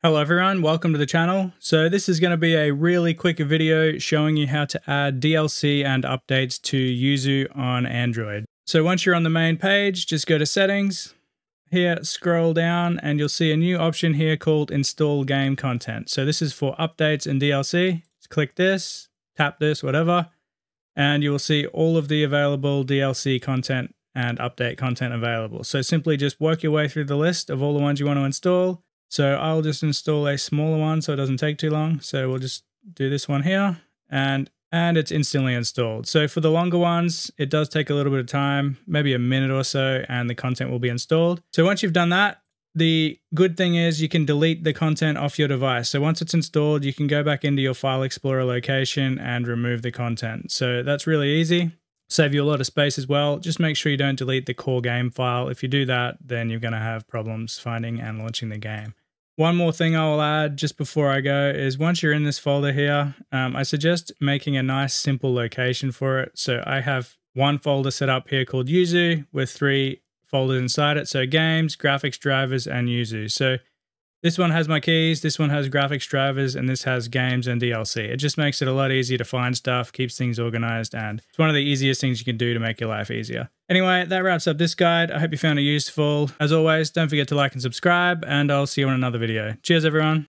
Hello everyone, welcome to the channel. So this is going to be a really quick video showing you how to add DLC and updates to Yuzu on Android. So once you're on the main page, just go to settings. Here, scroll down and you'll see a new option here called install game content. So this is for updates and DLC. Just click this, tap this, whatever, and you will see all of the available DLC content and update content available. So simply just work your way through the list of all the ones you want to install. So I'll just install a smaller one so it doesn't take too long. So we'll just do this one here and it's instantly installed. So for the longer ones, it does take a little bit of time, maybe a minute or so, and the content will be installed. So once you've done that, the good thing is you can delete the content off your device. So once it's installed, you can go back into your File Explorer location and remove the content. So that's really easy. Save you a lot of space as well. Just make sure you don't delete the core game file. If you do that, then you're going to have problems finding and launching the game. One more thing I will add just before I go is once you're in this folder here, I suggest making a nice simple location for it. So I have one folder set up here called Yuzu with 3 folders inside it. So games, graphics drivers, and Yuzu. So this one has my keys, this one has graphics drivers, and this has games and DLC. It just makes it a lot easier to find stuff, keeps things organized, and it's one of the easiest things you can do to make your life easier. Anyway, that wraps up this guide. I hope you found it useful. As always, don't forget to like and subscribe, and I'll see you in another video. Cheers, everyone.